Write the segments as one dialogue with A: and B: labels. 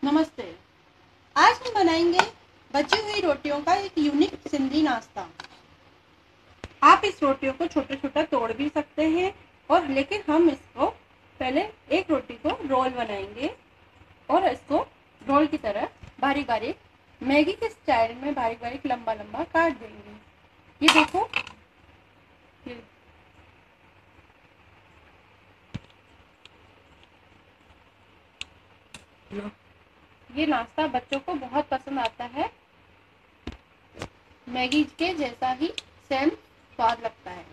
A: नमस्ते। आज हम बनाएंगे बची हुई रोटियों का एक यूनिक सिंधी नाश्ता। आप इस रोटियों को छोटा छोटा तोड़ भी सकते हैं और लेकिन हम इसको पहले एक रोटी को रोल बनाएंगे और इसको रोल की तरह बारीक बारीक मैगी के स्टाइल में बारीक बारीक लंबा लंबा काट देंगे। ये देखो, ये नाश्ता बच्चों को बहुत पसंद आता है। मैगी के जैसा ही सेम स्वाद लगता है।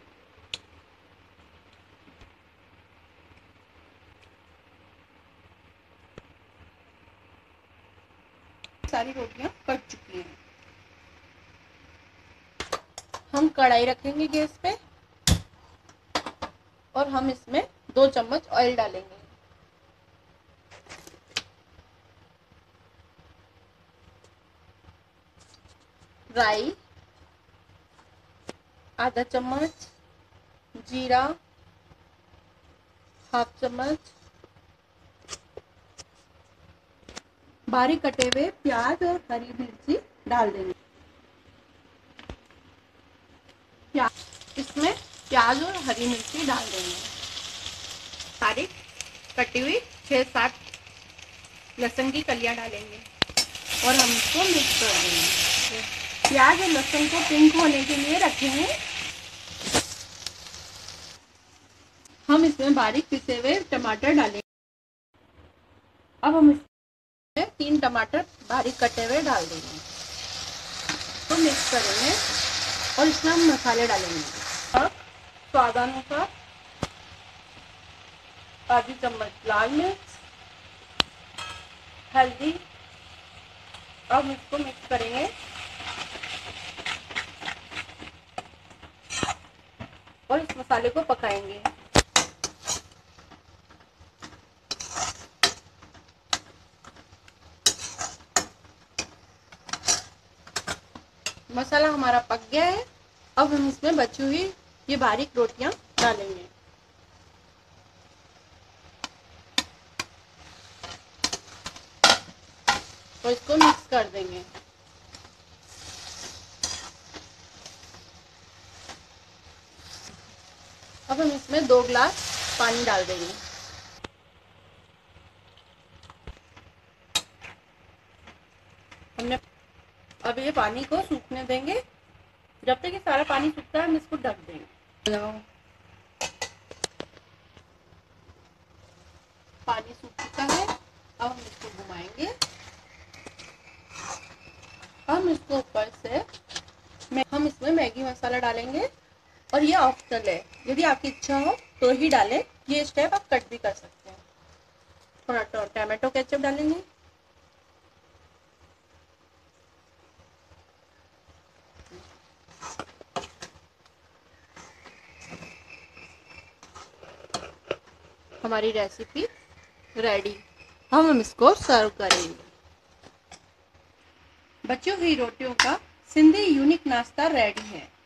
A: सारी रोटियां कट चुकी हैं। हम कढ़ाई रखेंगे गैस पे और हम इसमें 2 चम्मच ऑयल डालेंगे। राई आधा चम्मच, जीरा हाफ चम्मच, बारीक कटे हुए प्याज और हरी मिर्ची डाल देंगे। इसमें प्याज और हरी मिर्ची डाल देंगे। बारीक कटी हुई 6-7 लहसुन की कलियां डालेंगे और हम इसको मिक्स कर देंगे। प्याज और लहसुन को पिंक होने के लिए रखेंगे। हम इसमें बारीक पिसे हुए टमाटर डालेंगे। अब हम इसमें 3 टमाटर बारीक कटे हुए डाल देंगे तो मिक्स करेंगे और इसमें हम मसाले डालेंगे। अब स्वादानुसार आधी चम्मच लाल मिर्च, हल्दी। अब इसको मिक्स करेंगे और इस मसाले को पकाएंगे। मसाला हमारा पक गया है। अब हम इसमें बची हुई ये बारीक रोटियां डालेंगे और इसको मिक्स कर देंगे। अब हम इसमें 2 गिलास पानी डाल देंगे। हमने अब ये पानी को सूखने देंगे। जब तक ये सारा पानी सूखता है हम इसको ढक देंगे। पानी सूख चुका है। अब हम इसको घुमाएंगे। हम इसको ऊपर से हम इसमें मैगी मसाला डालेंगे और ये ऑप्शनल है, यदि आपकी इच्छा हो तो ही डालें। ये स्टेप आप कट भी कर सकते हैं। थोड़ा टमाटो केचप डालेंगे। हमारी रेसिपी रेडी। हम इसको सर्व करेंगे। बची हुई रोटियों का सिंधी यूनिक नाश्ता रेडी है।